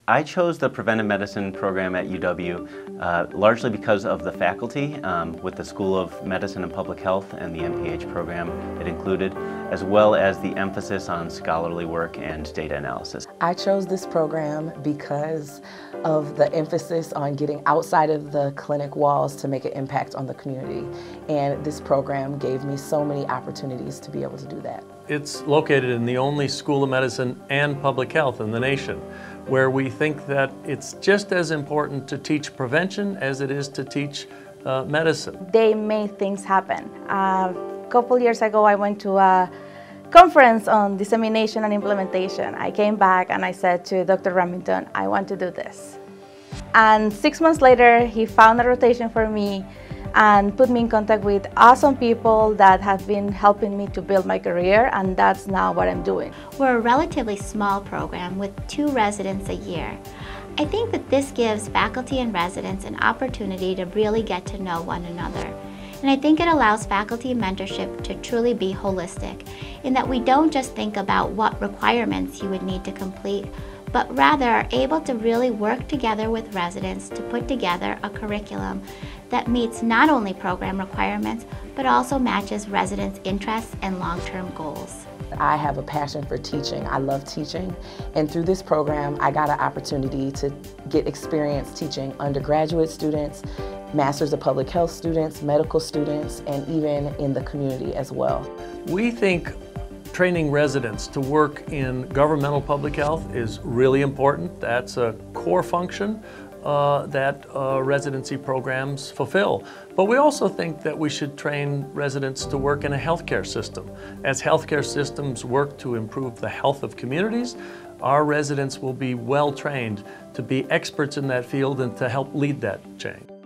I chose the Preventive Medicine program at UW largely because of the faculty with the School of Medicine and Public Health and the MPH program it included, as well as the emphasis on scholarly work and data analysis. I chose this program because of the emphasis on getting outside of the clinic walls to make an impact on the community. And this program gave me so many opportunities to be able to do that. It's located in the only School of Medicine and Public Health in the nation, where we think that it's just as important to teach prevention as it is to teach medicine. They made things happen. A couple years ago I went to a conference on dissemination and implementation. I came back and I said to Dr. Remington, I want to do this. And 6 months later he found a rotation for me and put me in contact with awesome people that have been helping me to build my career, and that's now what I'm doing. We're a relatively small program with 2 residents a year. I think that this gives faculty and residents an opportunity to really get to know one another. And I think it allows faculty mentorship to truly be holistic, in that we don't just think about what requirements you would need to complete, but rather are able to really work together with residents to put together a curriculum that meets not only program requirements, but also matches residents' interests and long-term goals. I have a passion for teaching. I love teaching, and through this program I got an opportunity to get experience teaching undergraduate students, Masters of Public Health students, medical students, and even in the community as well. We think training residents to work in governmental public health is really important. That's a core function that residency programs fulfill. But we also think that we should train residents to work in a healthcare system. As healthcare systems work to improve the health of communities, our residents will be well trained to be experts in that field and to help lead that change.